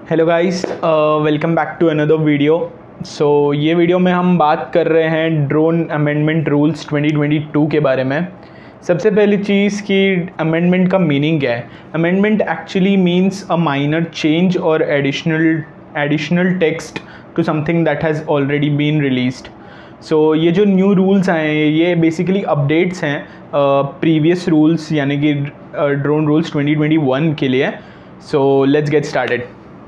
Hello guys, welcome back to another video. ये वीडियो में हम बात कर रहे हैं ड्रोन अमेंडमेंट रूल्स 2022 के बारे में। सबसे पहली चीज़ कि अमेंडमेंट का मीनिंग क्या है। Amendment actually means a minor change और additional text to something that has already been released. ये जो न्यू रूल्स आए हैं ये बेसिकली अपडेट्स हैं प्रीवियस रूल्स यानी कि ड्रोन रूल्स 2021 के लिए। Let's get started.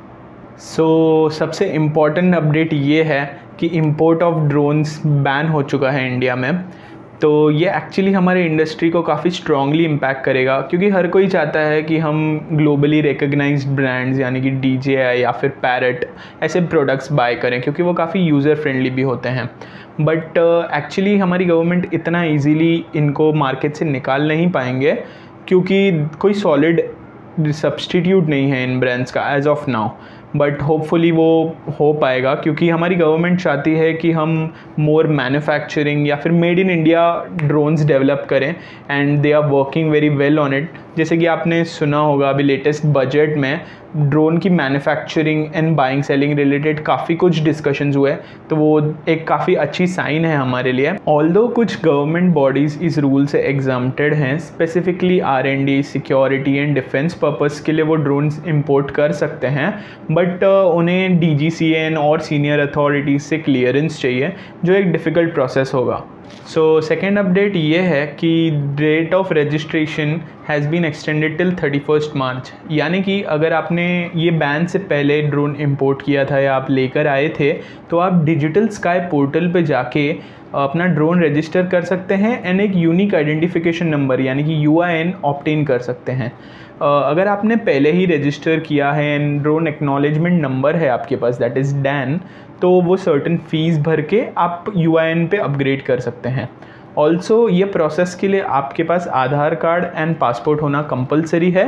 सबसे इम्पॉर्टेंट अपडेट ये है कि इंपोर्ट ऑफ ड्रोन्स बैन हो चुका है इंडिया में। तो ये एक्चुअली हमारे इंडस्ट्री को काफ़ी स्ट्रांगली इम्पैक्ट करेगा, क्योंकि हर कोई चाहता है कि हम ग्लोबली रिकग्नाइज्ड ब्रांड्स यानी कि DJI या फिर पैरेट ऐसे प्रोडक्ट्स बाय करें, क्योंकि वो काफ़ी यूज़र फ्रेंडली भी होते हैं। बट एक्चुअली हमारी गवर्नमेंट इतना ईजीली इनको मार्केट से निकाल नहीं पाएंगे, क्योंकि कोई सॉलिड सब्सटीट्यूट नहीं है इन ब्रांड्स का as of now. But hopefully वो हो पाएगा, क्योंकि हमारी गवर्नमेंट चाहती है कि हम मोर मैन्युफैक्चरिंग या फिर made in India drones develop करें, and they are working very well on it. जैसे कि आपने सुना होगा अभी लेटेस्ट बजट में ड्रोन की manufacturing and buying selling related काफ़ी कुछ डिस्कशंस हुए, तो वो एक काफ़ी अच्छी साइन है हमारे लिए। ऑल्दो कुछ गवर्नमेंट बॉडीज़ इस रूल से एग्जाम्प्टेड हैं, specifically R&D, security and defence purpose के लिए वो ड्रोन्स इंपोर्ट कर सकते हैं, बट उन्हें DGCA और सीनियर अथॉरिटीज़ से क्लियरेंस चाहिए, जो एक डिफ़िकल्ट प्रोसेस होगा। सेकेंड अपडेट ये है कि date of registration has been extended till 31 March. यानी कि अगर आपने ये बैन से पहले ड्रोन इंपोर्ट किया था या आप लेकर आए थे, तो आप डिजिटल स्काई पोर्टल पे जाके अपना ड्रोन रजिस्टर कर सकते हैं एंड एक यूनिक आइडेंटिफिकेशन नंबर यानी कि UIN ऑब्टेन कर सकते हैं। अगर आपने पहले ही रजिस्टर किया है एंड ड्रोन एक्नॉलेजमेंट नंबर है आपके पास, दैट इज़ DAN, तो वो सर्टेन फ़ीस भर के आप UIN पे अपग्रेड कर सकते हैं। ऑल्सो ये प्रोसेस के लिए आपके पास आधार कार्ड एंड पासपोर्ट होना कंपलसरी है।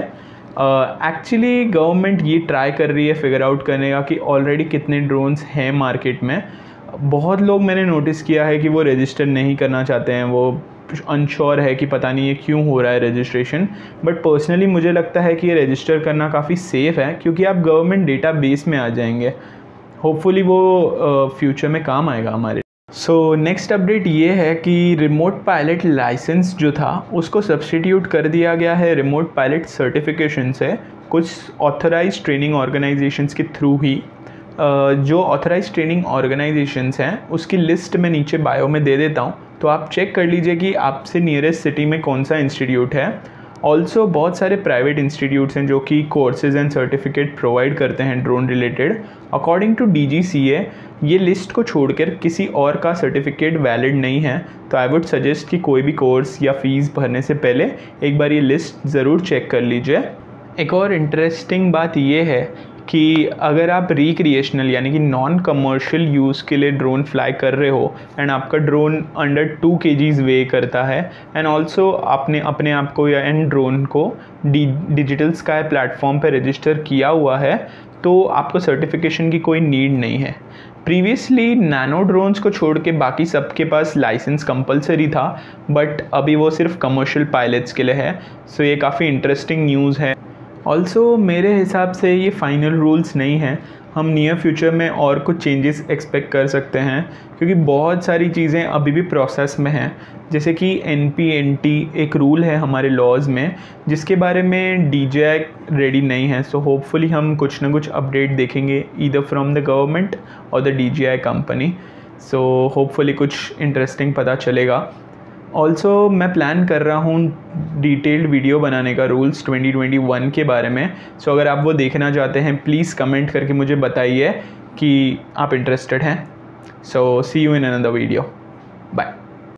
एक्चुअली गवर्नमेंट ये ट्राई कर रही है फिगर आउट करने का कि ऑलरेडी कितने ड्रोन्स हैं मार्केट में। बहुत लोग मैंने नोटिस किया है कि वो रजिस्टर नहीं करना चाहते हैं, वो अनश्योर है कि पता नहीं ये क्यों हो रहा है रजिस्ट्रेशन। बट पर्सनली मुझे लगता है कि ये रजिस्टर करना काफ़ी सेफ़ है, क्योंकि आप गवर्नमेंट डेटाबेस में आ जाएंगे। होपफुली वो फ्यूचर में काम आएगा हमारे। नेक्स्ट अपडेट ये है कि रिमोट पायलट लाइसेंस जो था उसको सब्स्टिट्यूट कर दिया गया है रिमोट पायलट सर्टिफिकेशन से, कुछ ऑथराइज ट्रेनिंग ऑर्गेनाइजेशंस के थ्रू ही। जो ऑथराइज ट्रेनिंग ऑर्गेनाइजेशंस हैं उसकी लिस्ट मैं नीचे बायो में दे देता हूँ, तो आप चेक कर लीजिए कि आपसे नियरेस्ट सिटी में कौन सा इंस्टीट्यूट है। ऑल्सो बहुत सारे प्राइवेट इंस्टीट्यूट्स हैं जो कि कोर्सेज एंड सर्टिफिकेट प्रोवाइड करते हैं drone related. According to DGCA ये लिस्ट को छोड़कर किसी और का सर्टिफिकेट वैलिड नहीं है, तो आई वुड सजेस्ट कि कोई भी कोर्स या फ़ीस भरने से पहले एक बार ये लिस्ट ज़रूर चेक कर लीजिए। एक और इंटरेस्टिंग बात ये है कि अगर आप रिक्रिएशनल यानी कि नॉन कमर्शियल यूज़ के लिए ड्रोन फ्लाई कर रहे हो एंड आपका ड्रोन अंडर 2 kgs वे करता है, एंड ऑल्सो आपने अपने आप को या एंड ड्रोन को डिजिटल स्काई प्लेटफॉर्म पे रजिस्टर किया हुआ है, तो आपको सर्टिफिकेशन की कोई नीड नहीं है। प्रीवियसली नैनो ड्रोन्स को छोड़ के बाकी सबके पास लाइसेंस कंपलसरी था, बट अभी वो सिर्फ कमर्शियल पायलट्स के लिए है। ये काफ़ी इंटरेस्टिंग न्यूज़ है। ऑल्सो मेरे हिसाब से ये फाइनल रूल्स नहीं हैं, हम नियर फ्यूचर में और कुछ चेंजेस एक्सपेक्ट कर सकते हैं, क्योंकि बहुत सारी चीज़ें अभी भी प्रोसेस में हैं। जैसे कि NP-NT एक रूल है हमारे लॉज में, जिसके बारे में DJI रेडी नहीं है। होपफुली हम कुछ ना कुछ अपडेट देखेंगे ईदर फ्रॉम द गवर्नमेंट और द DJI कंपनी। होपफुली कुछ इंटरेस्टिंग पता चलेगा। ऑल्सो मैं प्लान कर रहा हूँ डिटेल्ड वीडियो बनाने का रूल्स 2021 के बारे में। अगर आप वो देखना चाहते हैं प्लीज़ कमेंट करके मुझे बताइए कि आप इंटरेस्टेड हैं। See you in another video.